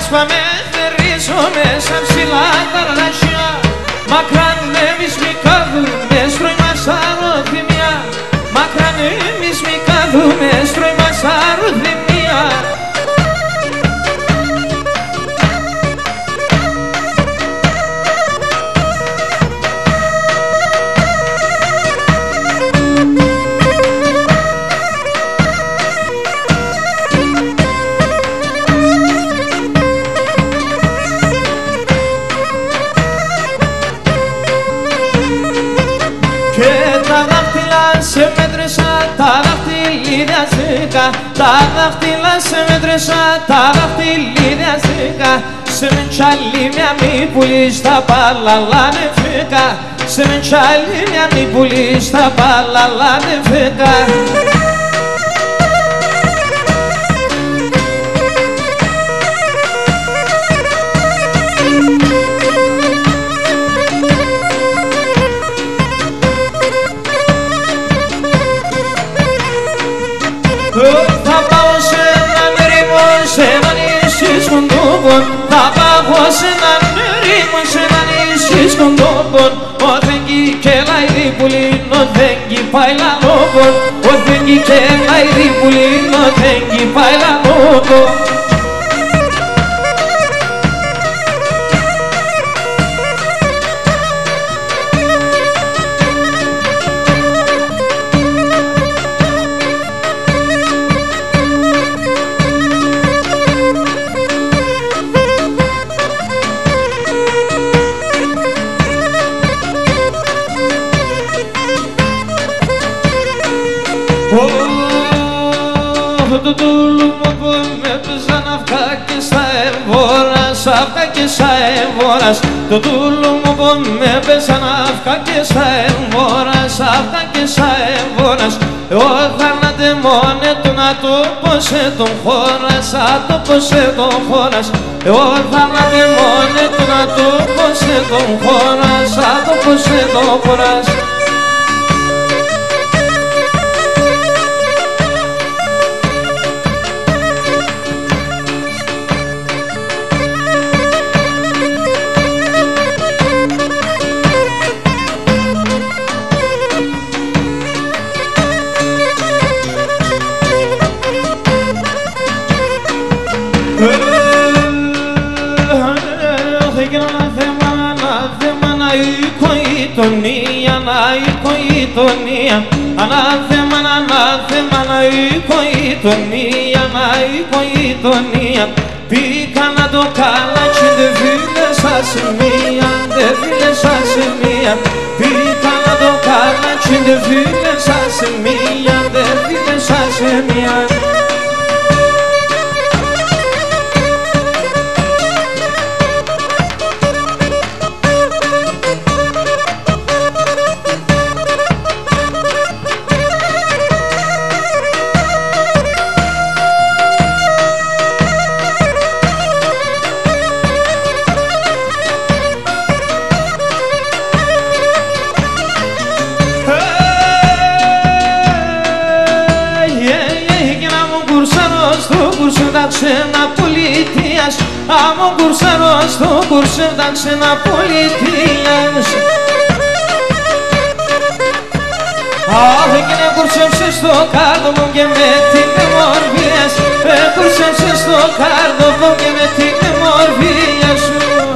πάμε θερίζομαι σαν ψηλά τα ραχιά. Μακράν εμείς μη κάθουμε, στρώει μας αρωθυμία. Μακράν εμείς μη κάθουμε, στρώει μας αρωθυμία. Σε μέτρησα τα δάχτυλίδια σίκα. Τα δάχτυλα σε μέτρησα, τα δάχτυλίδια σίκα. Σε μεντσάλι μια μη πουλής τα παλαλά με φύκα. Σε μεντσάλι μια μη πουλής τα παλαλά με φύκα. Θα πάω σε έναν ρήμο, σε ένα νησί σκοντόπον. Θα πάω σε έναν ρήμο, σε ένα νησί σκοντόπον. Ο Θέγγι και λαϊδί πουλίν, ο Θέγγι πάει λαλόπον. Ο Θέγγι και λαϊδί πουλίν, ο Θέγγι πάει λαλόπον. Το τούλου μου που με πέσαν αυκά και στα εμβόρας, αυκά και στα εμβόρας. Το τούλου μου που με πέσαν αυκά και στα εμβόρας, αυκά και στα εμβόρας. Εγώ θάνατε μόνε του να το πόσε τον χώρας, α το πόσε τον χώρας. Εγώ θάνατε μόνε του να το πόσε τον χώρας, α το πόσε τον χώρας. Ανάθεμα, ανάθεμα, να οικογειτονία, να οικογειτονία. Πήγα να το καλάτσι, δεν φίλεσα σε μία, δεν φίλεσα σε μία. Πήγα να το καλάτσι, δεν φίλεσα σε μία, δεν φίλεσα σε μία. Πολιτείας, άμα κουρσάρω στο κουρσέ τα ξένα πολιτείας. Αχ, εκείνε κουρσέψε στο κάρδο μου και με την μορφίας. Κουρσέψε στο κάρδο μου και με την μορφία σου.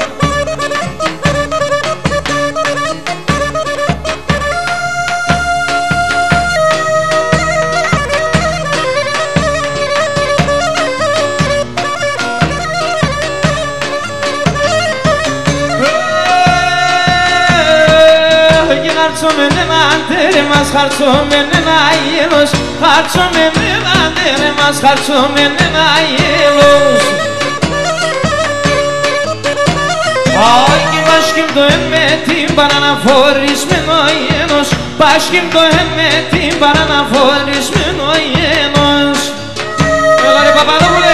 Χαρτσόμεν έναν τέρε μας, χαρτσόμεν ένα γέλος. Χαρτσόμεν έναν τέρε μας, χαρτσόμεν ένα γέλος. Άγι πάσχυμ το με την παραναφορισμένο γέλος. Πάσχυμ το με την παραναφορισμένο γέλος. Έλα ρε Παπαδόπουλε!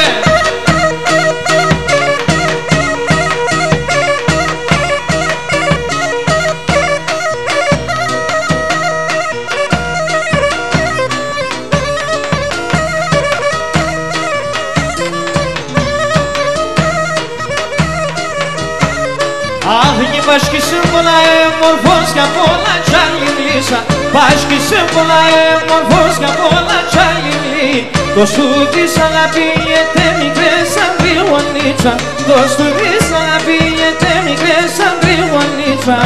Πάσχησε πολλά μορφός κι απ' όλα κι άλλη γλύσα. Πάσχησε πολλά μορφός κι απ' όλα κι άλλη γλύ. Το σου της αγαπιέται μικρέ σαν γρηγονίτσα. Το σου της αγαπιέται μικρέ σαν γρηγονίτσα.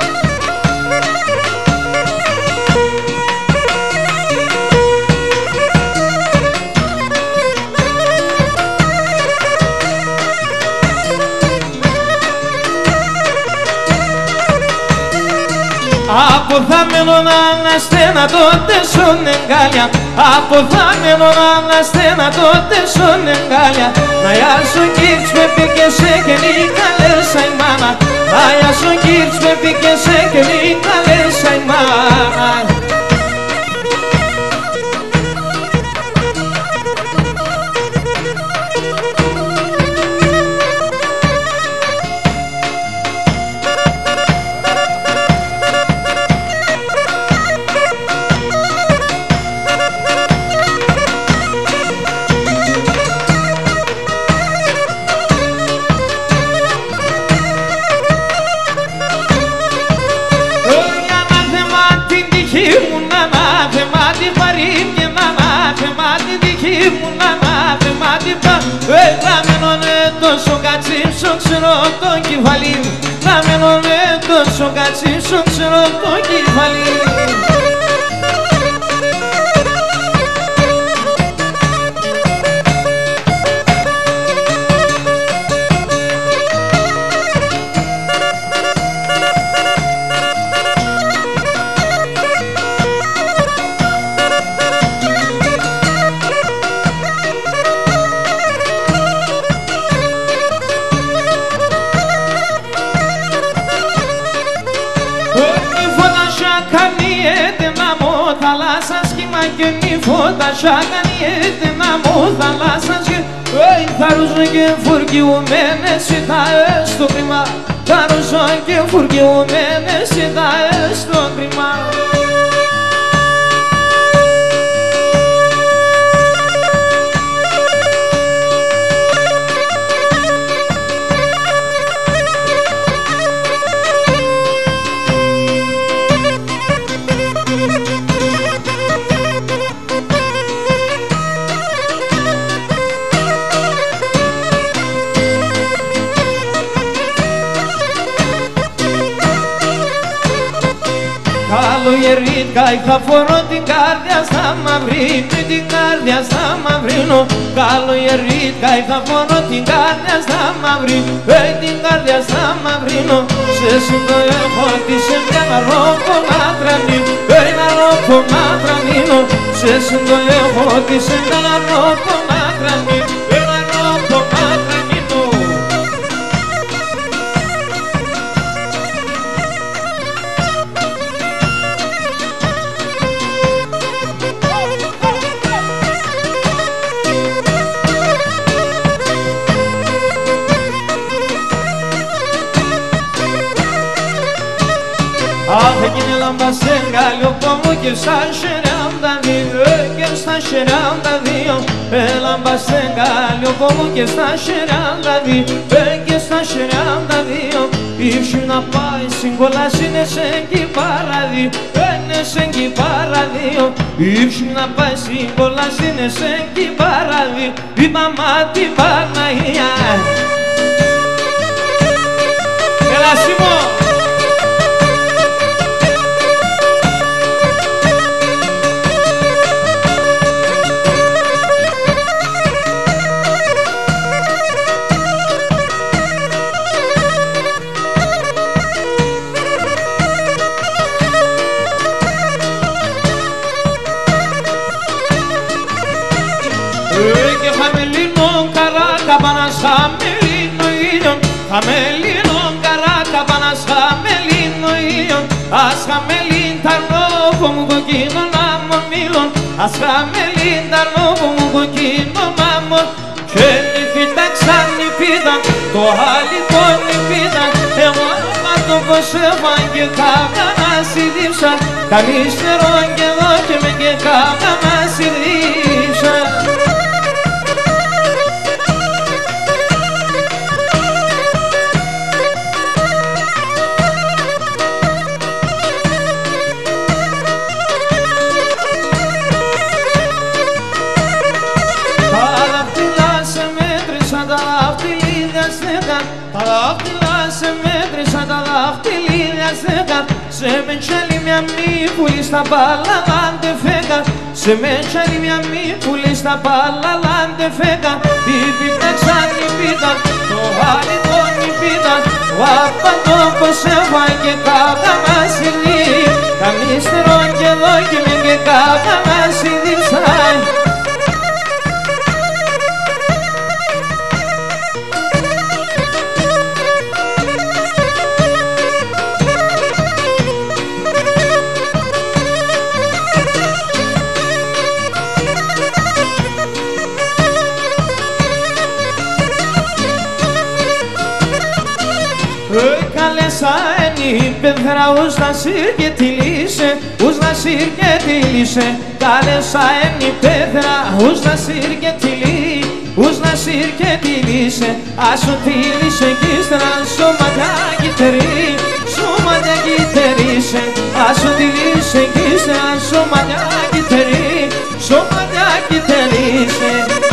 Από θάμενον αναστένα τότε σον εγκάλια. Από θάμενον αναστένα τότε σον εγκάλια. Να ιάσον κύρτς με πήκεσαι και λίγα λέσα η μάνα. Να ιάσον κύρτς με πήκεσαι και λίγα λέσα η μάνα. Τόσο κατσίψω ξέρω το κεφαλί μου. Ραμμένο με τόσο κατσίψω ξέρω το κεφαλί μου. Φώτα σακανιέται να μου θαλάσσας και θα ρουζώ και φουργιουμένες σιτάες στο κρυμά. Θα ρουζώ και φουργιουμένες σιτάες στο κρυμά. Καλογερίτκα είχα φορώ την κάρδια στα μαυρίνω, την κάρδια στα μαυρίνω. Καλογερίτκα είχα φορώ την κάρδια στα μαυρίνω, την κάρδια στα μαυρίνω. Σε συντο έχω τη σε μια ρόκο να τρανίνω, ένα ρόκο να τρανίνω. Σε συντο έχω τη σε μια ρόκο να τρανίνω, ένα ρόκο να τρανίνω. Αχ, εκείνη λάμπα σε εγκάλιοπο μου και στα 42, και στα 42. Λάμπα σε εγκάλιοπο μου και στα 42, και στα 42. Ήρθει να πάει συγκολάς είναι σε εκεί παραδείο, είναι σε εκεί παραδείο. Ήρθει να πάει συγκολάς είναι σε εκεί παραδείο, η μαμά την Παναγία. Έλα Σίμω! Χαμελίνο ήλιον, χαμελίνο καράκα πάνας χαμελίνο ήλιον. Ας χαμελίν τα λόγω μου κοκκίνο νάμον μήλον, ας χαμελίν τα λόγω μου κοκκίνο νάμον. Και νυπίτα ξανυπίτα, το άλλο νυπίτα, εγώ το πως έβαν και κάπα να συντύψα. Κανείς νερό και εδώ και με και κάπα να συντύψα. στέγα. Σε μεντσάλι μια μη πουλή στα παλαλάντε φέγα. Σε μεντσάλι μια μη πουλή στα παλαλάντε φέγα. Μπίμπι τα ξάνι πίτα, το άλλη τόνι πίτα. Ο απαντόπος έβαγε κάγα μασιλί. Καμίστερο και δόκιμη και κάγα μασιλίσαι. Καλεσάενη πέθρα ους να σύρ και τη λύσε, ους να σύρ και τη λύσε. Καλεσάενη πέθρα ους να σύρ και τη λύσε, ους να σύρ και τη λύσε. Άσο τη λύσε κι ύστερα σώματια κυτερί, σώματια κυτερίσε. Άσο τη λύσε κι ύστερα σώματια κυτερί, σώματια κυτερίσε.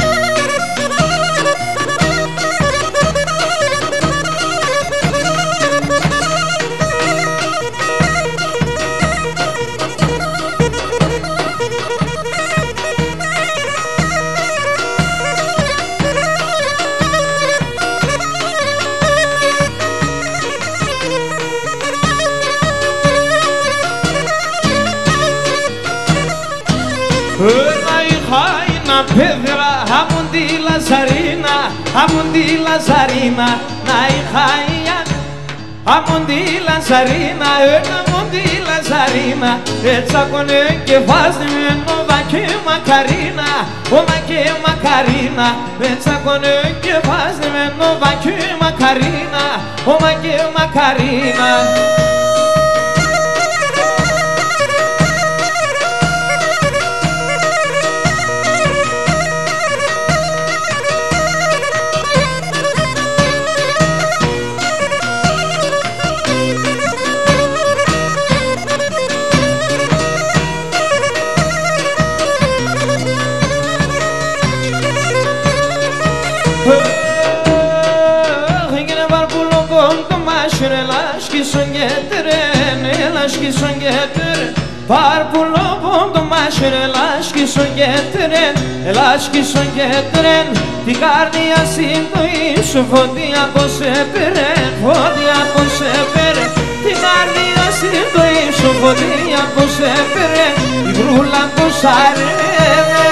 Πέδρα, άμουν τη Λαζαρίνα, άμουν τη Λαζαρίνα, να είχα άμουν τη Λαζαρίνα, άμουν τη Λαζαρίνα. Έτσι ακονε και βάζει με νόβα και μακαρίνα, όμα και μακαρίνα. Έτσι ακονε και βάζει με νόβα και μακαρίνα, όμα και μακαρίνα. Παρπουλόβον το μάσερ, ελάσκει στον γέτρεν, ελάσκει στον γέτρεν. Την καρδιά συντοή σου φωτιά πως έπαιρε, φωτιά πως έπαιρε. Την καρδιά συντοή σου φωτιά πως έπαιρε, η βρούλα πως αρεύε.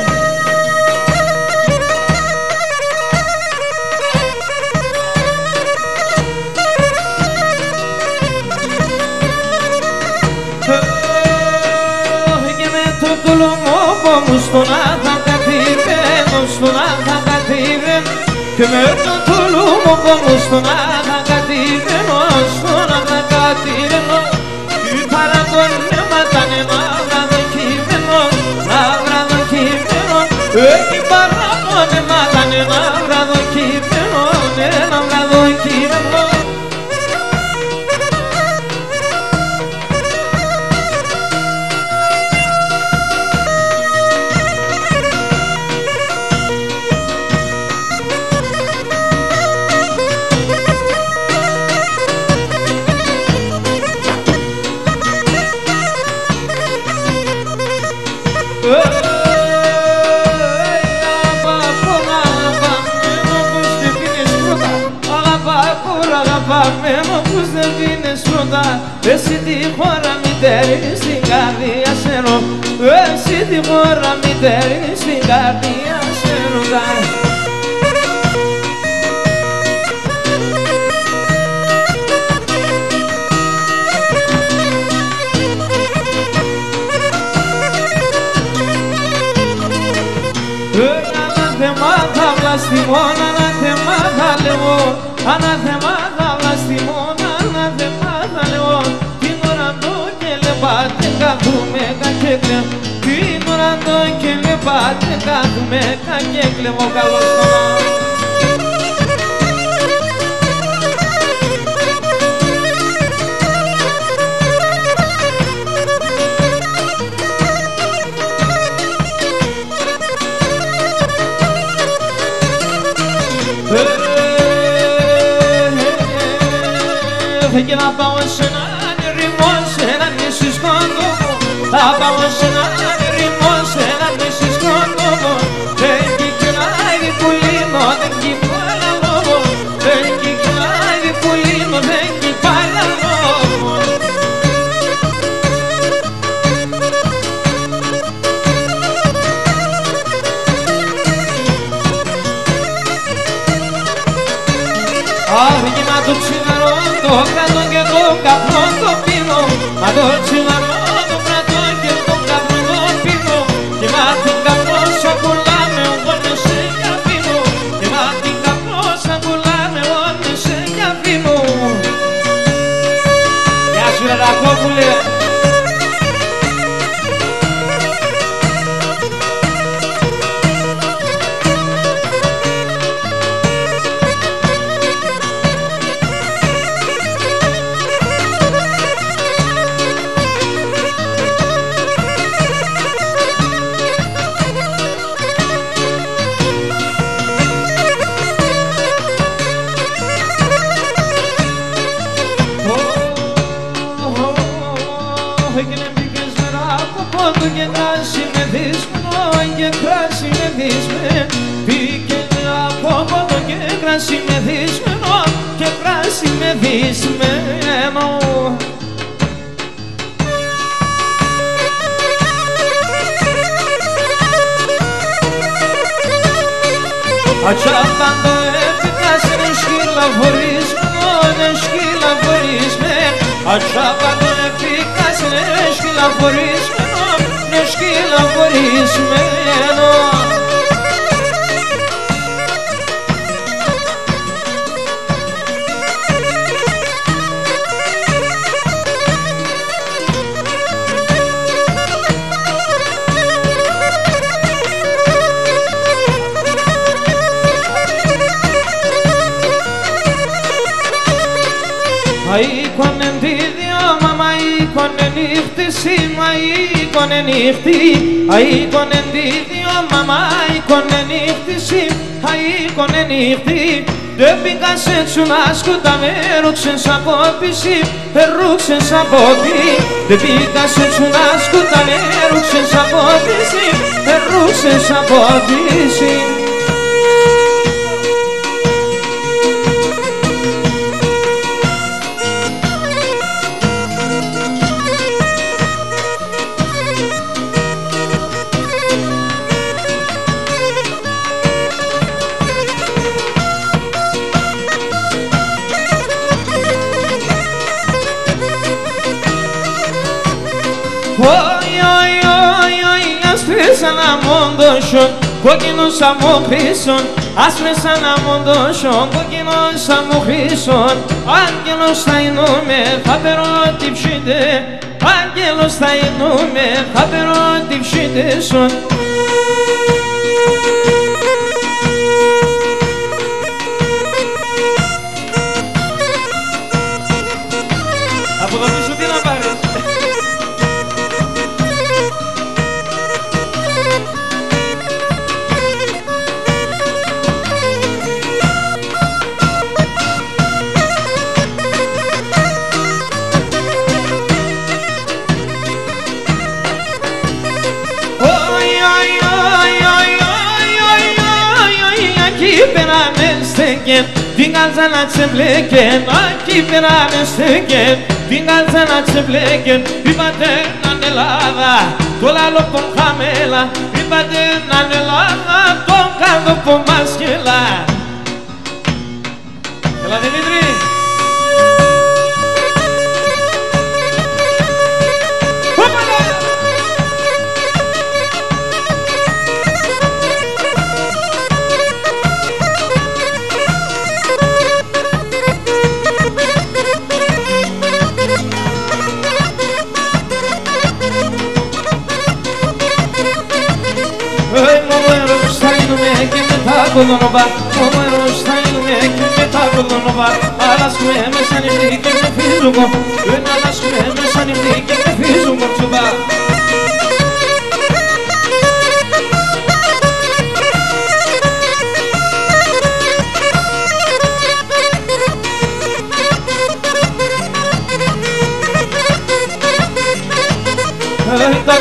Στον άθα κατήρεν, στον άθα κατήρεν. Και με το τολούμο πόμου στον άθα κατήρεν, στον άθα κατήρεν. Κι παρακόν έμαθανε να βράδο κείμενο, να βράδο κείμενο. Κι παρακόν έμαθανε να βράδο κείμενο, να βράδο κείμενο. Αγαπαμένο που δεν δίνεις πρώτα. Εσύ τη χώρα μητέρη στην καρδιά σε ρωτά. Εσύ τη χώρα μητέρη στην καρδιά σε ρωτά. Ανάθεμα θα βλαστημόν, ανάθεμα θα λέγω. Ανάθεμα θα βλαστημόν, ανάθεμα θα λέγω. Την ώρα το και λεπάτε κάθουμε κακέκλε. Την ώρα το και λεπάτε κάθουμε κακέκλε. Ο καλός τονάς. Και να πάω σε ένα θα πάω σε ένα ρημό, σε ένα μεσιστό νόμο. Δεν κυκλάει που λύνω, δεν κυκλάει νόμο. Δεν κυκλάει που λύνω, δεν κυκλάει νόμο. Άργημα το τσιγαρό, το κρατώ και το καπνό το πίνω. Μα το τσιγαρό, το κρατώ και το καπνό το πίνω. Και μα την καπνό σαν πουλάμε, εγώ με σε για πίνω. Και μα την καπνό σαν πουλάμε, εγώ με σε για πίνω. Γεια σου ρε Ρακόπουλε. Και κράσι με δύσμενο, και κράσι με δύσμενο. Πήγαινε από πότο και κράσι με δύσμενο, και κράσι με δύσμενο. Ατσάπαντο έπικας είναι σκυλαφορισμένο, είναι σκυλαφορισμένο. Ατσάπαντο έπικας είναι σκυλαφορισμένο, είναι σκυλαφορισμένο. Αίκονεν τη δυο, μαμά αίκονεν νύχτηση, μα αίκονεν νύχτη. Αίκονεν τη δυο, μαμά αίκονεν νύχτηση, αίκονεν νύχτη. Δεν πήγα σε τσουνάσκουτα, με ρούξες από πίση, ρούξες από πί. Δεν πήγα σε τσουνάσκουτα, με ρούξες από πίση, ρούξες από πίση. Σαν αμόντωσον, κόκκινος αμόχρυσον. Άσπρες σαν αμόντωσον, κόκκινος αμόχρυσον. Άγγελος θα εινούμε, θα περώ τη ψήτε. Άγγελος θα εινούμε, θα περώ τη ψήτε σον. Από το πίσω τι να πάρεις? Την κάλτσα να τσεμπλέκεν, εκεί περάμε στέκεν. Την κάλτσα να τσεμπλέκεν, είπατε να είναι Ελλάδα, το λάλο πον χαμέλα. Είπατε να είναι Ελλάδα, τον κάδο πον μασκελά. Έλα Δημήτρη. Κολονοβά, ο μέρος θα είναι και μετά κολονοβά. Αλλάσκουμε μέσα νυχτή και με φύζουγο, δεν αλλάσκουμε μέσα νυχτή και με φύζουγο τσουβά. Τα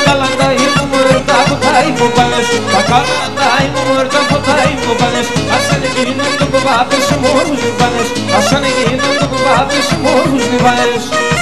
υποπάνες, τα κάμερα τα ημούμερ, τα φωτά υποπάνες, ασάνε γίνονται που βάπες σε μόρους λιβάνες, ασάνε γίνονται που βάπες σε μόρους λιβάνες.